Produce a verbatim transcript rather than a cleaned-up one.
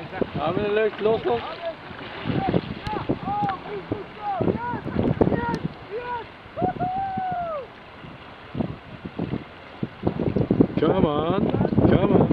Ja, men det är lugnt. Lås, lås. Come on, come on.